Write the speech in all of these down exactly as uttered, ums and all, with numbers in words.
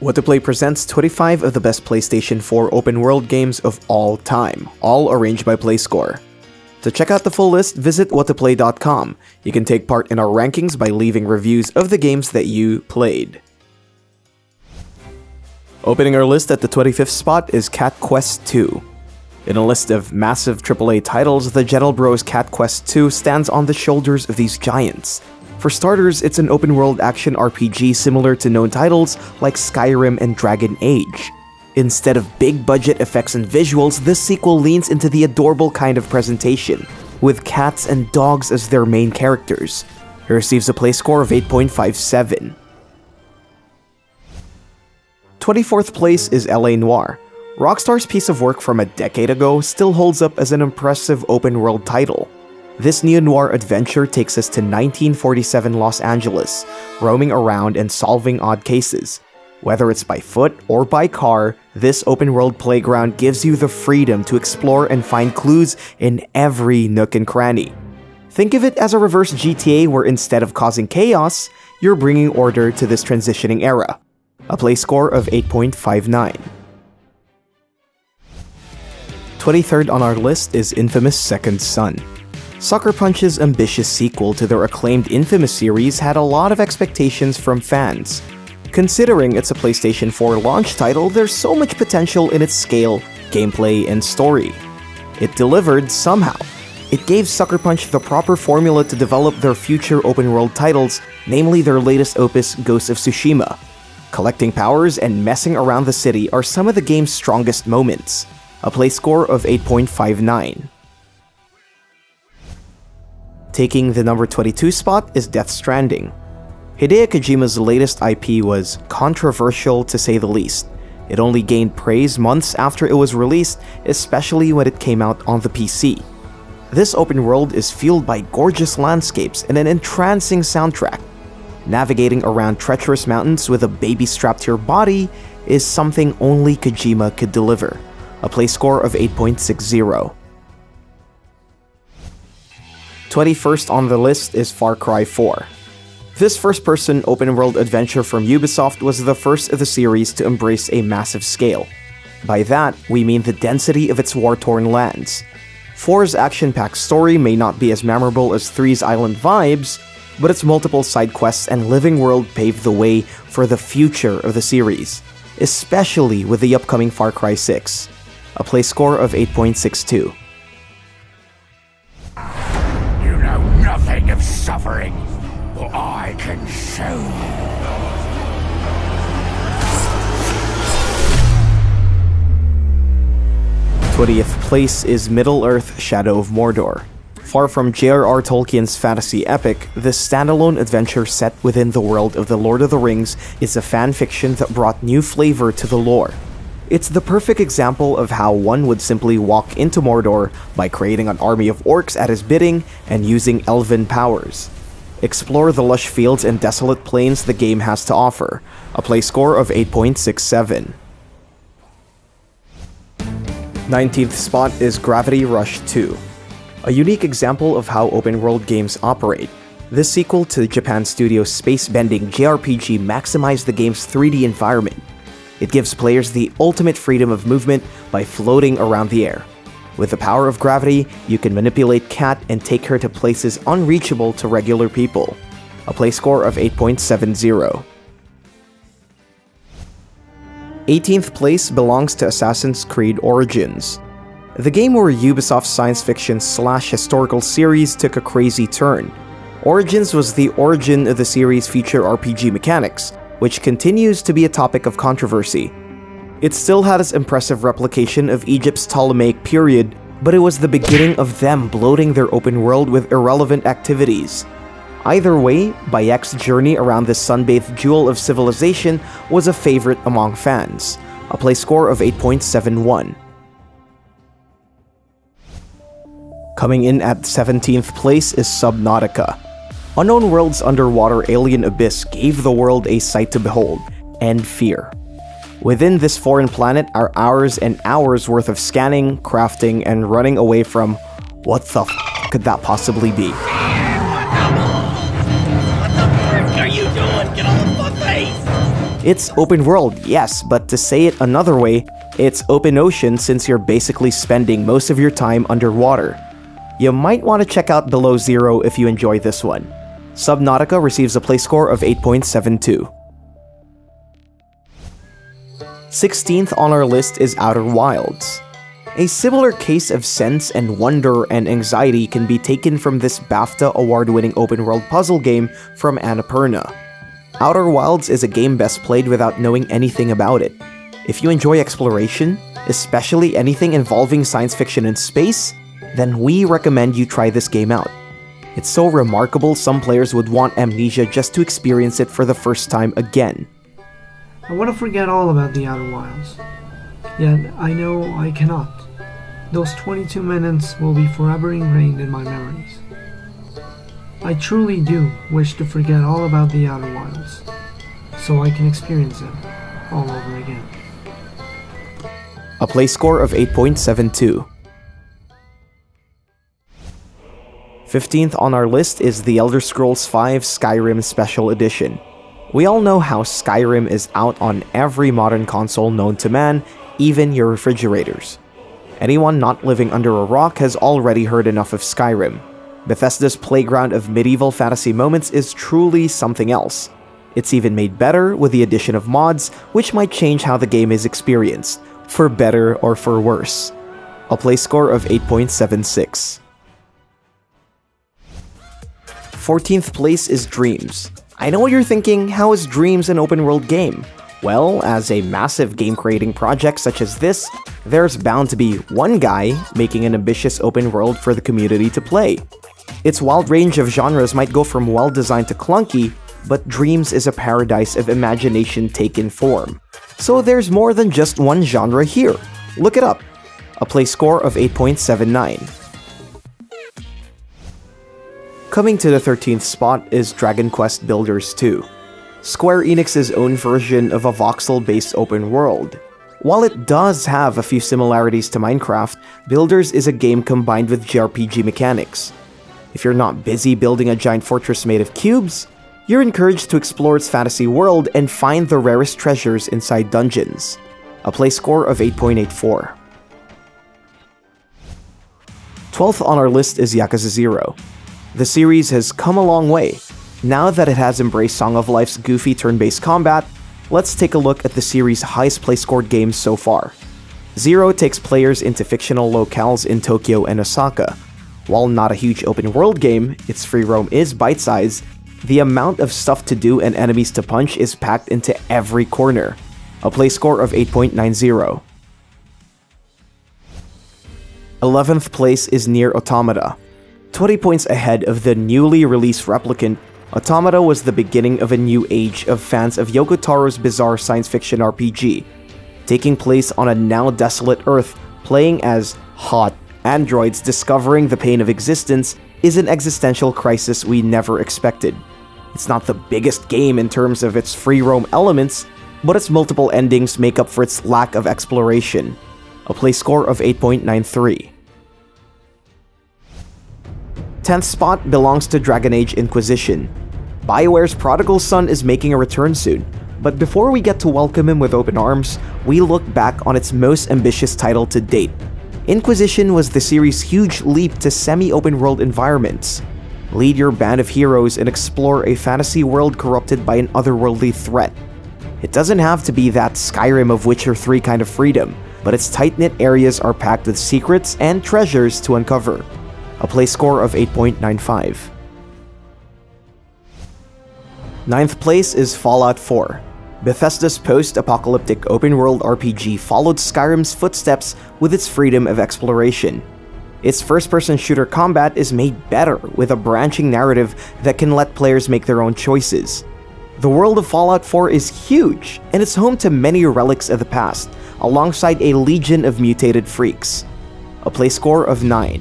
Whattoplay presents twenty-five of the best PlayStation four open world games of all time, all arranged by PlayScore. To check out the full list, visit whattoplay dot com. You can take part in our rankings by leaving reviews of the games that you played. Opening our list at the twenty-fifth spot is Cat Quest two. In a list of massive triple A titles, the Gentle Bros Cat Quest two stands on the shoulders of these giants. For starters, it's an open-world action R P G similar to known titles like Skyrim and Dragon Age. Instead of big-budget effects and visuals, this sequel leans into the adorable kind of presentation, with cats and dogs as their main characters. It receives a play score of eight point five seven. twenty-fourth place is L A Noire. Rockstar's piece of work from a decade ago still holds up as an impressive open-world title. This neo-noir adventure takes us to nineteen forty-seven Los Angeles, roaming around and solving odd cases. Whether it's by foot or by car, this open-world playground gives you the freedom to explore and find clues in every nook and cranny. Think of it as a reverse G T A where instead of causing chaos, you're bringing order to this transitioning era. A play score of eight point five nine. twenty-third on our list is Infamous Second Son. Sucker Punch's ambitious sequel to their acclaimed Infamous series had a lot of expectations from fans. Considering it's a PlayStation four launch title, there's so much potential in its scale, gameplay, and story. It delivered somehow. It gave Sucker Punch the proper formula to develop their future open-world titles, namely their latest opus, Ghost of Tsushima. Collecting powers and messing around the city are some of the game's strongest moments. A play score of eight point five nine. Taking the number twenty-two spot is Death Stranding. Hideo Kojima's latest I P was controversial to say the least. It only gained praise months after it was released, especially when it came out on the P C. This open world is fueled by gorgeous landscapes and an entrancing soundtrack. Navigating around treacherous mountains with a baby strapped to your body is something only Kojima could deliver. A play score of eight point six zero. twenty-first on the list is Far Cry four. This first-person open-world adventure from Ubisoft was the first of the series to embrace a massive scale. By that, we mean the density of its war-torn lands. four's action-packed story may not be as memorable as three's island vibes, but its multiple side quests and living world paved the way for the future of the series, especially with the upcoming Far Cry six. A play score of eight point six two. You know nothing of suffering, but I can show you. twentieth place is Middle-earth: Shadow of Mordor. Far from J R R Tolkien's fantasy epic, this standalone adventure set within the world of The Lord of the Rings is a fanfiction that brought new flavor to the lore. It's the perfect example of how one would simply walk into Mordor by creating an army of orcs at his bidding and using elven powers. Explore the lush fields and desolate plains the game has to offer. A play score of eight point six seven. nineteenth spot is Gravity Rush two. A unique example of how open-world games operate. This sequel to Japan Studio's space-bending J R P G maximized the game's three D environment. It gives players the ultimate freedom of movement by floating around the air. With the power of gravity, you can manipulate Cat and take her to places unreachable to regular people. A play score of eight point seven zero. eighteenth place belongs to Assassin's Creed Origins. The game where Ubisoft's science fiction slash historical series took a crazy turn. Origins was the origin of the series' feature R P G mechanics, which continues to be a topic of controversy. It still had its impressive replication of Egypt's Ptolemaic period, but it was the beginning of them bloating their open world with irrelevant activities. Either way, Bayek's journey around this sun-bathed jewel of civilization was a favorite among fans. A play score of eight point seven one. Coming in at seventeenth place is Subnautica. Unknown World's underwater alien abyss gave the world a sight to behold, and fear. Within this foreign planet are hours and hours worth of scanning, crafting, and running away from what the f could that possibly be? What the frick are you doing? Get off my face! It's open world, yes, but to say it another way, it's open ocean since you're basically spending most of your time underwater. You might want to check out Below Zero if you enjoy this one. Subnautica receives a play score of eight point seven two. sixteenth on our list is Outer Wilds. A similar case of sense and wonder and anxiety can be taken from this BAFTA award-winning open-world puzzle game from Annapurna. Outer Wilds is a game best played without knowing anything about it. If you enjoy exploration, especially anything involving science fiction and space, then we recommend you try this game out. It's so remarkable some players would want Amnesia just to experience it for the first time again. I want to forget all about the Outer Wilds, yet I know I cannot. Those twenty-two minutes will be forever ingrained in my memories. I truly do wish to forget all about the Outer Wilds, so I can experience it all over again. A play score of eight point seven two. fifteenth on our list is The Elder Scrolls five Skyrim Special Edition. We all know how Skyrim is out on every modern console known to man, even your refrigerators. Anyone not living under a rock has already heard enough of Skyrim. Bethesda's playground of medieval fantasy moments is truly something else. It's even made better with the addition of mods, which might change how the game is experienced, for better or for worse. A play score of eight point seven six. fourteenth place is Dreams. I know what you're thinking, how is Dreams an open world game? Well, as a massive game creating project such as this, there's bound to be one guy making an ambitious open world for the community to play. Its wild range of genres might go from well designed to clunky, but Dreams is a paradise of imagination taken form. So there's more than just one genre here. Look it up. A play score of eight point seven nine. Coming to the thirteenth spot is Dragon Quest Builders two. Square Enix's own version of a voxel-based open world. While it does have a few similarities to Minecraft, Builders is a game combined with J R P G mechanics. If you're not busy building a giant fortress made of cubes, you're encouraged to explore its fantasy world and find the rarest treasures inside dungeons. A play score of eight point eight four. twelfth on our list is Yakuza Zero. The series has come a long way. Now that it has embraced Song of Life's goofy turn-based combat, let's take a look at the series' highest play-scored games so far. Zero takes players into fictional locales in Tokyo and Osaka. While not a huge open-world game, its free roam is bite-sized, the amount of stuff to do and enemies to punch is packed into every corner. A play score of eight point nine zero. eleventh place is Nier Automata. twenty points ahead of the newly released Replicant, Automata was the beginning of a new age of fans of Yoko Taro's bizarre science fiction R P G. Taking place on a now desolate Earth, playing as hot androids discovering the pain of existence is an existential crisis we never expected. It's not the biggest game in terms of its free roam elements, but its multiple endings make up for its lack of exploration. A play score of eight point nine three. tenth spot belongs to Dragon Age Inquisition. BioWare's prodigal son is making a return soon, but before we get to welcome him with open arms, we look back on its most ambitious title to date. Inquisition was the series' huge leap to semi-open world environments. Lead your band of heroes and explore a fantasy world corrupted by an otherworldly threat. It doesn't have to be that Skyrim of Witcher three kind of freedom, but its tight-knit areas are packed with secrets and treasures to uncover. A play score of eight point nine five. ninth place is Fallout four. Bethesda's post-apocalyptic open-world R P G followed Skyrim's footsteps with its freedom of exploration. Its first-person shooter combat is made better with a branching narrative that can let players make their own choices. The world of Fallout four is huge, and it's home to many relics of the past, alongside a legion of mutated freaks. A play score of nine.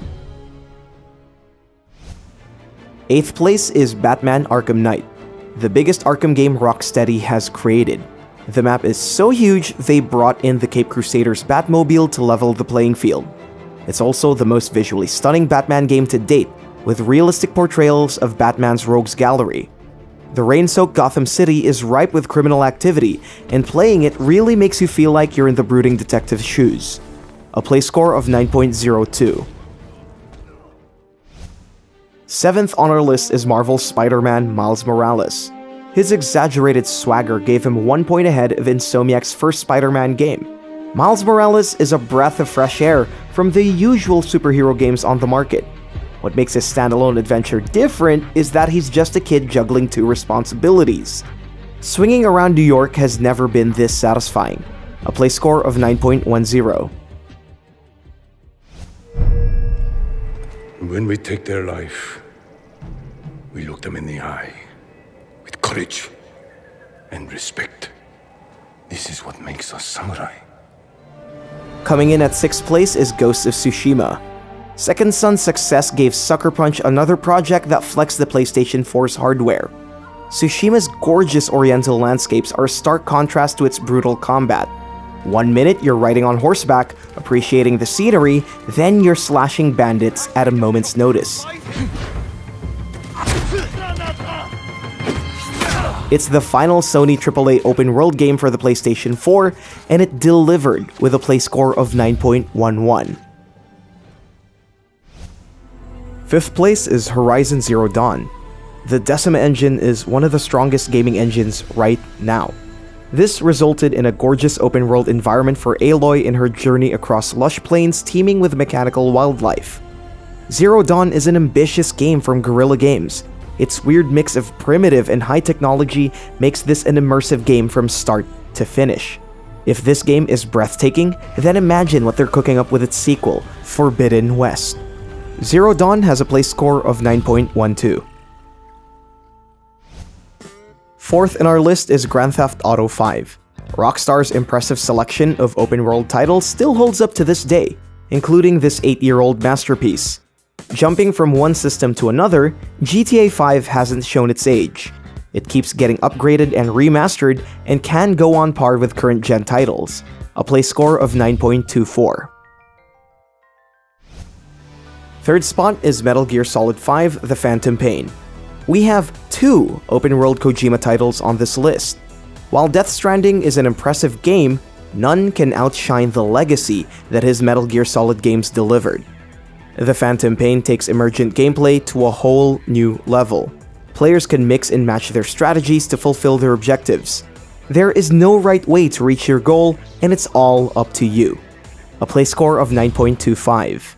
eighth place is Batman Arkham Knight, the biggest Arkham game Rocksteady has created. The map is so huge, they brought in the Cape Crusaders Batmobile to level the playing field. It's also the most visually stunning Batman game to date, with realistic portrayals of Batman's rogues gallery. The rain-soaked Gotham City is ripe with criminal activity, and playing it really makes you feel like you're in the brooding detective's shoes. A play score of nine point zero two. Seventh on our list is Marvel's Spider-Man Miles Morales. His exaggerated swagger gave him one point ahead of Insomniac's first Spider-Man game. Miles Morales is a breath of fresh air from the usual superhero games on the market. What makes his standalone adventure different is that he's just a kid juggling two responsibilities. Swinging around New York has never been this satisfying. A play score of nine point one zero. When we take their life, we look them in the eye with courage and respect. This is what makes us samurai. Coming in at sixth place is Ghost of Tsushima. Second Son's success gave Sucker Punch another project that flexed the PlayStation four's hardware. Tsushima's gorgeous oriental landscapes are a stark contrast to its brutal combat. One minute you're riding on horseback, appreciating the scenery, then you're slashing bandits at a moment's notice. It's the final Sony triple A open world game for the PlayStation four, and it delivered with a play score of nine point one one. Fifth place is Horizon Zero Dawn. The Decima engine is one of the strongest gaming engines right now. This resulted in a gorgeous open-world environment for Aloy in her journey across lush plains teeming with mechanical wildlife. Zero Dawn is an ambitious game from Guerrilla Games. Its weird mix of primitive and high technology makes this an immersive game from start to finish. If this game is breathtaking, then imagine what they're cooking up with its sequel, Forbidden West. Zero Dawn has a play score of nine point one two. Fourth in our list is Grand Theft Auto five. Rockstar's impressive selection of open-world titles still holds up to this day, including this eight-year-old masterpiece. Jumping from one system to another, G T A five hasn't shown its age. It keeps getting upgraded and remastered and can go on par with current-gen titles. A play score of nine point two four. Third spot is Metal Gear Solid five: The Phantom Pain. We have two open-world Kojima titles on this list. While Death Stranding is an impressive game, none can outshine the legacy that his Metal Gear Solid games delivered. The Phantom Pain takes emergent gameplay to a whole new level. Players can mix and match their strategies to fulfill their objectives. There is no right way to reach your goal, and it's all up to you. A play score of nine point two five.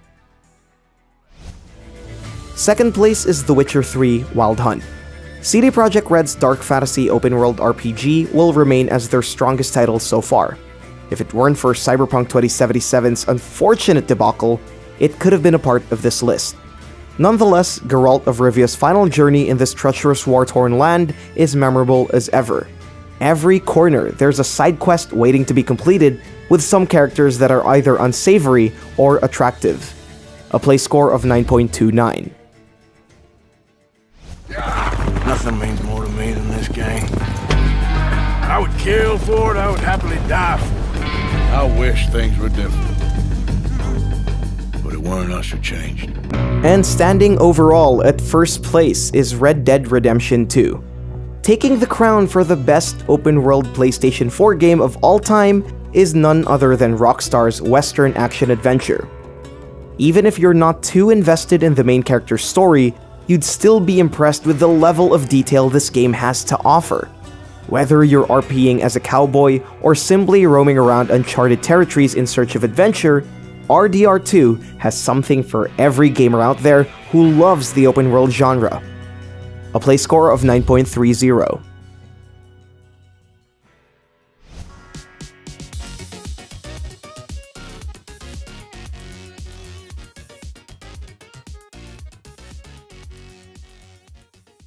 Second place is The Witcher three: Wild Hunt. C D Projekt Red's dark fantasy open-world R P G will remain as their strongest title so far. If it weren't for Cyberpunk twenty seventy-seven's unfortunate debacle, it could have been a part of this list. Nonetheless, Geralt of Rivia's final journey in this treacherous war-torn land is memorable as ever. Every corner, there's a side quest waiting to be completed, with some characters that are either unsavory or attractive. A play score of nine point two nine. Nothing means more to me than this game. I would kill for it, I would happily die for it. I wish things were different. But it weren't us who changed. And standing overall at first place is Red Dead Redemption two. Taking the crown for the best open-world PlayStation four game of all time is none other than Rockstar's Western action-adventure. Even if you're not too invested in the main character's story, you'd still be impressed with the level of detail this game has to offer. Whether you're RPing as a cowboy or simply roaming around uncharted territories in search of adventure, R D R two has something for every gamer out there who loves the open world genre. A play score of nine point three zero.